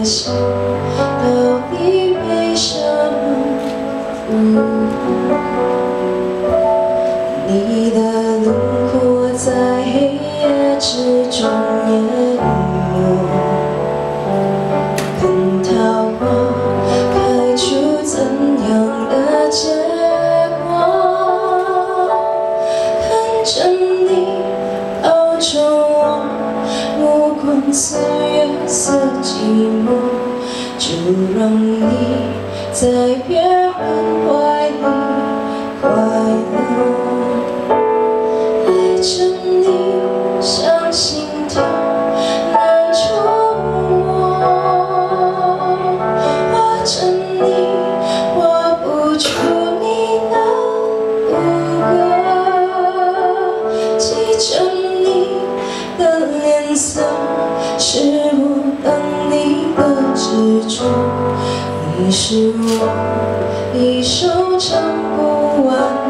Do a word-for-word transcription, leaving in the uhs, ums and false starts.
心到底为什么？你的轮廓在黑夜之中淹没，看桃花开出怎样的结果？看着你熬成我，目光岁月似寂寞，就让你在别人怀里快乐。爱着你像心跳难触摸，握着你画不出你的骨骼，记着你的脸色，是我等你的执着。你是我一首唱不完